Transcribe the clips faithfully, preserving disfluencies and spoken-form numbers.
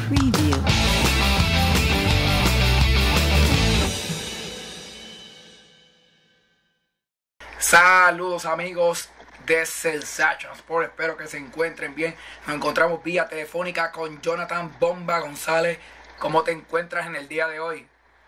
Preview. Saludos amigos de Sensation Sport, espero que se encuentren bien. Nos encontramos vía telefónica con Jonathan Bomba González. ¿Cómo te encuentras en el día de hoy?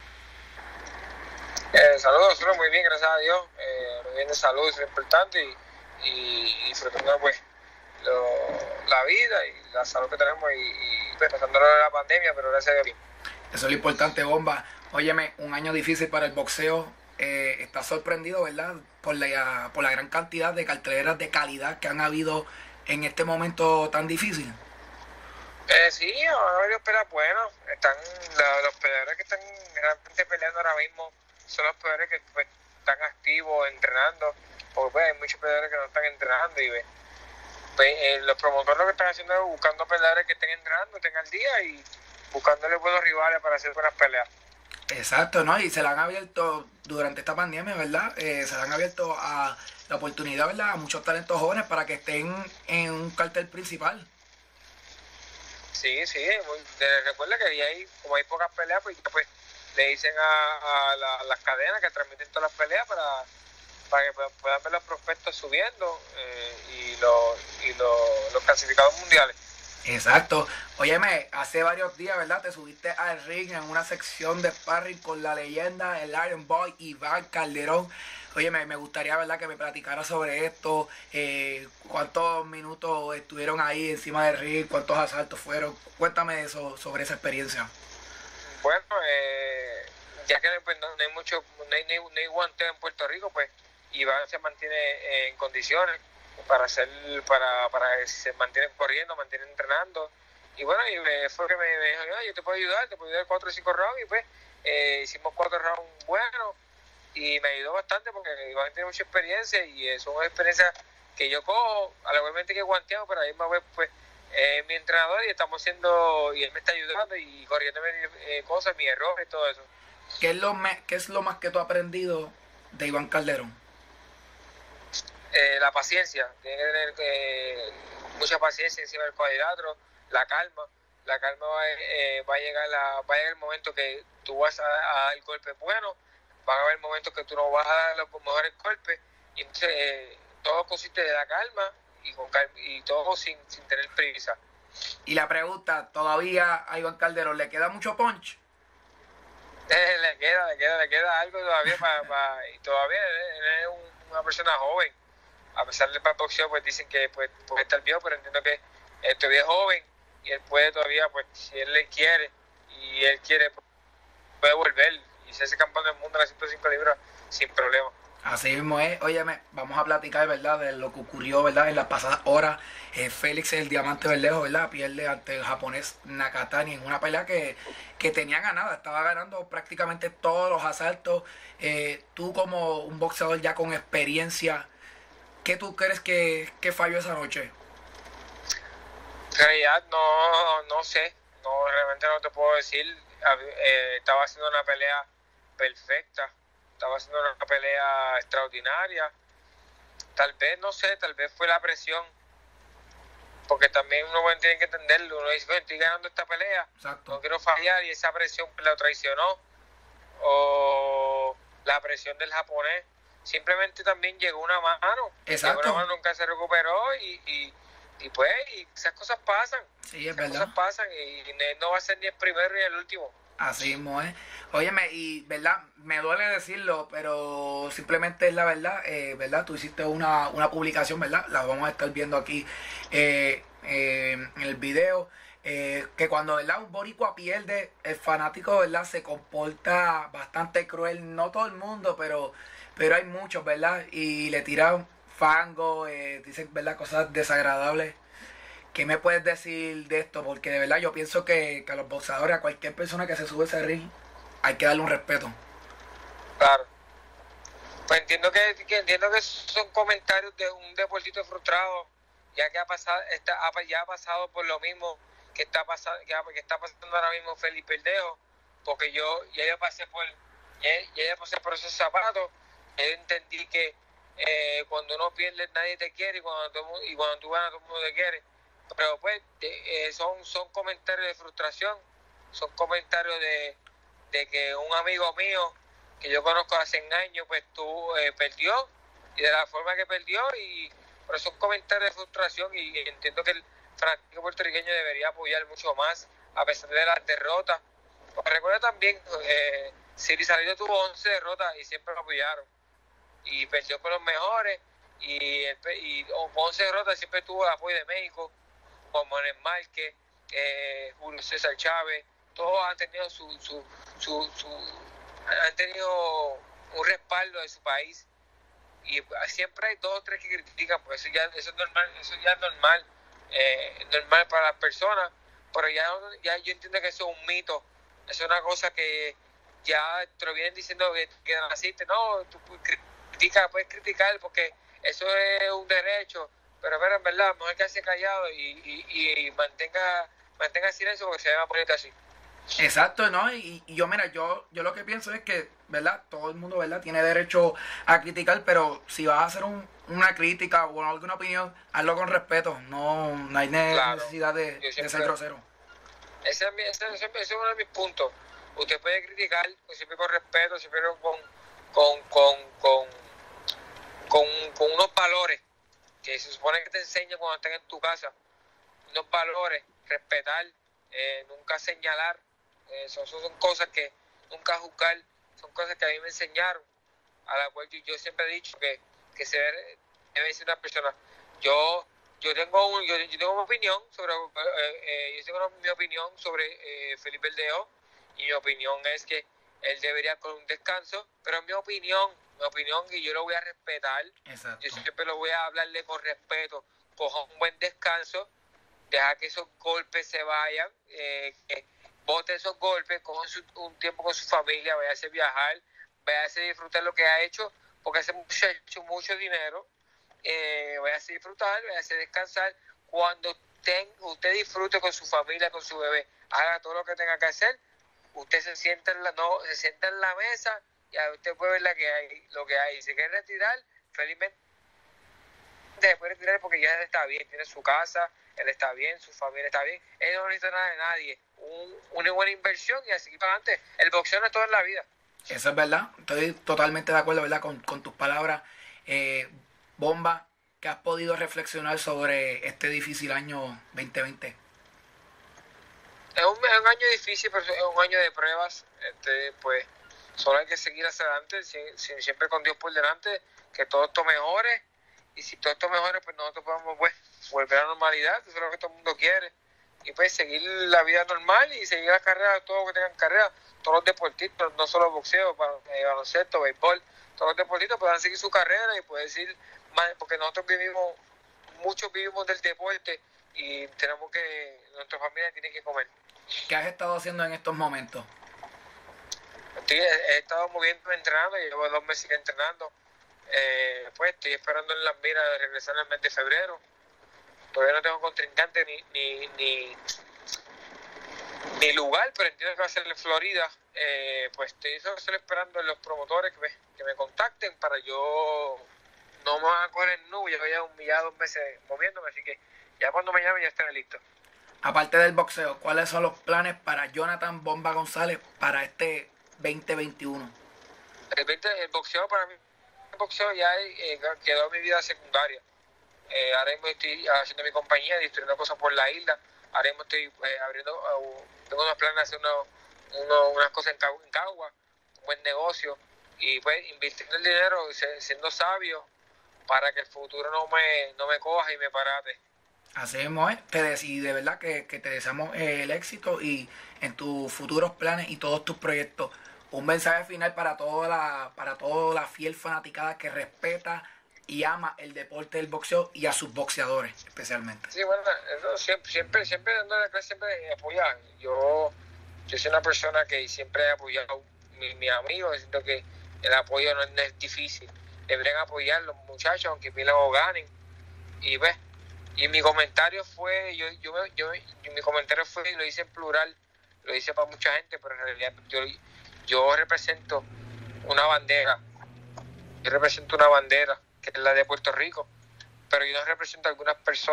Eh, saludos, saludos, muy bien, gracias a Dios. Eh, muy bien de salud, eso es importante. Y, y disfrutando pues lo, la vida y la salud que tenemos y, y pues, pasándolo de la pandemia, pero gracias a Dios. Eso es lo importante, Bomba. Óyeme, un año difícil para el boxeo. Eh, ¿Estás sorprendido, verdad? Por la, por la gran cantidad de carteleras de calidad que han habido en este momento tan difícil. Eh, sí, han habido peleas buenas. Están, la, los peleadores que están realmente peleando ahora mismo son los peleadores que pues, están activos, entrenando. Porque pues, hay muchos peleadores que no están entrenando y pues, pues, eh, los promotores lo que están haciendo es buscando peleadores que estén entrenando, estén al día y buscándole buenos rivales para hacer buenas peleas. Exacto, ¿no? Y se le han abierto durante esta pandemia, ¿verdad? Eh, se le han abierto a la oportunidad, ¿verdad? A muchos talentos jóvenes para que estén en un cartel principal. Sí, sí, muy, de, recuerda que ahí, como hay pocas peleas, pues, pues le dicen a, a, la, a las cadenas que transmiten todas las peleas para, para que puedan ver los prospectos subiendo eh, y, lo, y lo, los clasificados mundiales. Exacto. Óyeme, hace varios días, ¿verdad? Te subiste al ring en una sección de sparring con la leyenda, el Iron Boy, Iván Calderón. Óyeme, me gustaría, ¿verdad?, que me platicara sobre esto. Eh, ¿Cuántos minutos estuvieron ahí encima del ring? ¿Cuántos asaltos fueron? Cuéntame eso, sobre esa experiencia. Bueno, eh, ya que pues, no, no hay mucho, no hay, no hay guanteo en Puerto Rico, pues Iván se mantiene eh, en condiciones para hacer, para, para que se mantienen corriendo, mantienen entrenando. Y bueno, y me, fue que me, me dijo, yo te puedo ayudar, te puedo ayudar cuatro o cinco rounds, y pues eh, hicimos cuatro rounds buenos, y me ayudó bastante porque Iván tiene mucha experiencia, y es una experiencia que yo cojo, a la vez que guanteado, pero ahí me voy, pues, eh, mi entrenador, y estamos haciendo, y él me está ayudando, y corriéndome eh, cosas, mis errores, todo eso. ¿Qué es lo, me, qué es lo más que tú has aprendido de Iván Calderón? Eh, la paciencia, tiene que tener eh, mucha paciencia encima del cuadrilátero, la calma, la calma va, eh, va a llegar la, va a llegar el momento que tú vas a, a dar golpes buenos, van a haber momentos que tú no vas a dar los mejores golpes, y entonces eh, todo consiste de la calma y, con calma, y todo sin, sin tener prisa. Y la pregunta, ¿todavía a Iván Calderón le queda mucho punch? Eh, le queda, le queda, le queda algo todavía para, para y todavía él es un, una persona joven. A pesar del boxeo, pues dicen que pues, puede estar viejo, pero entiendo que él todavía es joven y él puede todavía, pues si él le quiere y él quiere, pues, puede volver y ser ese campeón del mundo en las ciento cinco libras sin problema. Así mismo es. Óyeme, vamos a platicar, ¿verdad?, de lo que ocurrió, ¿verdad?, en las pasadas horas. Eh, Félix, el Diamante Verdejo, ¿verdad?, pierde ante el japonés Nakatani en una pelea que, que tenía ganada. Estaba ganando prácticamente todos los asaltos. Eh, tú como un boxeador ya con experiencia, ¿qué tú crees que, que falló esa noche? En realidad no, no sé, no realmente no te puedo decir. Eh, estaba haciendo una pelea perfecta, estaba haciendo una pelea extraordinaria. Tal vez, no sé, tal vez fue la presión, porque también uno tiene que entenderlo. Uno dice, bueno, estoy ganando esta pelea, Exacto. no quiero fallar, y esa presión lo traicionó, o la presión del japonés. Simplemente también llegó una mano. Exacto. Llegó una mano, nunca se recuperó y, y, y pues y esas cosas pasan. Sí, es esas verdad. cosas pasan y no va a ser ni el primero ni el último. Así mismo es. Óyeme, y verdad, me duele decirlo, pero simplemente es la verdad, eh, ¿verdad? Tú hiciste una, una publicación, ¿verdad? La vamos a estar viendo aquí eh, eh, en el video. Eh, que cuando, ¿verdad?, un boricua pierde, el fanático, ¿verdad?, se comporta bastante cruel. No todo el mundo, pero, pero hay muchos, ¿verdad? Y le tiran fango, eh, dicen, ¿verdad?, cosas desagradables. ¿Qué me puedes decir de esto? Porque de verdad yo pienso que, que a los boxeadores, a cualquier persona que se sube a ese ring, hay que darle un respeto. Claro. Pues entiendo que, que entiendo que son comentarios de un deportista frustrado, ya que ha pasado, está, ya ha pasado por lo mismo que está pasando, que, que está pasando ahora mismo Felipe Verdejo, porque yo ya yo pasé por, ya, ya yo pasé por esos zapatos. Yo entendí que eh, cuando uno pierde nadie te quiere, y cuando, todo, y cuando tú ganas todo el mundo te quiere. pero pues de, eh, son, son comentarios de frustración, son comentarios de, de que un amigo mío que yo conozco hace años pues tú eh, perdió y de la forma que perdió, y pero son comentarios de frustración, y entiendo que el fanático puertorriqueño debería apoyar mucho más a pesar de las derrotas. Porque recuerda también, eh, Siri Salido tuvo once derrotas y siempre lo apoyaron, y perdió con los mejores, y, y once derrotas siempre tuvo el apoyo de México, como Manuel Márquez, eh, Julio César Chávez, todos han tenido su, su, su, su han tenido un respaldo de su país, y siempre hay dos o tres que critican, pues eso ya eso es normal, eso ya es normal, eh, normal para las personas, pero ya, ya yo entiendo que eso es un mito, eso es una cosa que ya te lo vienen diciendo que, que naciste, no, tú critica, puedes criticar porque eso es un derecho, pero, pero en verdad, mejor que quedarse callado y, y, y mantenga, mantenga silencio porque se ve más bonito así. Exacto, ¿no? Y, y yo, mira, yo yo lo que pienso es que, ¿verdad? Todo el mundo, ¿verdad? Tiene derecho a criticar, pero si vas a hacer un, una crítica o alguna opinión, hazlo con respeto. No, no hay necesidad claro, de, siempre, de ser grosero. Ese es, mi, ese, ese es uno de mis puntos. Usted puede criticar siempre con respeto, siempre con, con, con, con, con, con unos valores que se supone que te enseñan cuando estén en tu casa. Unos valores, respetar, eh, nunca señalar. Eso son, son cosas que nunca juzgar, son cosas que a mí me enseñaron, a la cual yo, yo siempre he dicho que, que se debe, debe ser una persona. Yo yo tengo un, yo, yo tengo una opinión sobre eh, eh, yo tengo una, mi opinión sobre eh, Felipe Verdejo, y mi opinión es que él debería con un descanso, pero es mi opinión, mi opinión, y yo lo voy a respetar. Exacto. Yo siempre lo voy a hablarle con respeto, coja un buen descanso, deja que esos golpes se vayan, eh, que bote esos golpes, coja un tiempo con su familia, vaya a viajar, vaya a disfrutar lo que ha hecho, porque hace mucho, hecho mucho dinero, eh, vaya a disfrutar, vaya a descansar. Cuando ten, usted disfrute con su familia, con su bebé, haga todo lo que tenga que hacer, usted se sienta en la, no, se sienta en la mesa y a usted puede ver la que hay, lo que hay. Si se quiere retirar, felizmente se puede retirar porque ya él está bien, tiene su casa, él está bien, su familia está bien, él no necesita nada de nadie, Un, una buena inversión y así para adelante. El boxeo no es todo en la vida. Eso es verdad, estoy totalmente de acuerdo, ¿verdad? Con, con tus palabras. eh, Bomba, ¿qué has podido reflexionar sobre este difícil año veinte veinte? Es un, es un año difícil, pero es un año de pruebas. Este, pues solo hay que seguir hacia adelante, siempre con Dios por delante, que todo esto mejore, y si todo esto mejore, pues nosotros podemos pues, volver a la normalidad, eso es lo que todo el mundo quiere, y pues seguir la vida normal y seguir las carreras, todos los que tengan carreras, todos los deportistas, no solo boxeo, eh, baloncesto, béisbol, todos los deportistas puedan seguir su carrera y poder decir, porque nosotros vivimos, muchos vivimos del deporte y tenemos que, nuestra familia tiene que comer. ¿Qué has estado haciendo en estos momentos? Estoy, he estado moviendo, entrenando, llevo dos meses entrenando. Eh, pues estoy esperando en las miras de regresar en el mes de febrero. Todavía no tengo contrincante ni ni, ni, ni lugar, pero entiendo que va a ser en Florida. Eh, pues estoy solo esperando en los promotores que me, que me contacten para yo no me van a coger en nube. Ya llevo ya dos meses moviéndome, así que ya cuando me llamen ya estaré listo. Aparte del boxeo, ¿cuáles son los planes para Jonathan Bomba González para este veinte veintiuno? El, veinte, el boxeo para mí, el boxeo ya eh, quedó en mi vida secundaria. Eh, ahora mismo estoy haciendo mi compañía, distribuyendo cosas por la isla. Ahora mismo estoy eh, abriendo, uh, tengo unos planes de hacer uno, uno, unas cosas en Cagua, en Cagua, un buen negocio, y pues invirtiendo el dinero, siendo sabio, para que el futuro no me, no me coja y me parate. Así mismo es, te de, y de verdad que, que te deseamos eh, el éxito y en tus futuros planes y todos tus proyectos. Un mensaje final para toda la, para toda la fiel fanaticada que respeta y ama el deporte del boxeo y a sus boxeadores especialmente. Sí, bueno, eso siempre, siempre, siempre dando la clase, siempre apoyar. Yo, yo soy una persona que siempre he apoyado a mis mi amigos, siento que el apoyo no es, no es difícil. Deberían apoyar los muchachos, aunque pierdan o ganen. Y ves, y mi comentario fue, yo, yo, yo, yo, mi comentario fue, lo hice en plural, lo hice para mucha gente, pero en realidad yo, yo represento una bandera, yo represento una bandera, que es la de Puerto Rico, pero yo no represento a algunas personas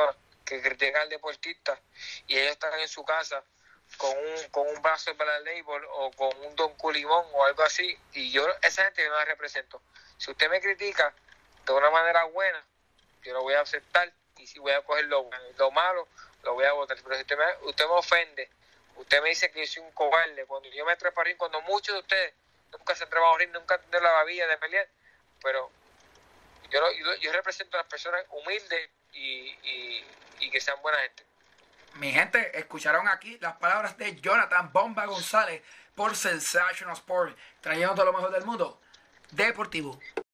que critican al deportista y ellos están en su casa con un, con un vaso de Black Label o con un Don Culimón o algo así, y yo esa gente yo no la represento. Si usted me critica de una manera buena, yo lo voy a aceptar, y si voy a coger lo bueno, lo malo lo voy a votar. Pero si usted me, usted me ofende, usted me dice que yo soy un cobarde, cuando yo me trepo a ring, cuando muchos de ustedes nunca se han trepado a ring, nunca han tenido la vida de pelear, pero yo, yo, yo represento a las personas humildes y, y, y que sean buena gente. Mi gente, escucharon aquí las palabras de Jonathan Bomba González por Sensational Sport, trayendo todo lo mejor del mundo deportivo.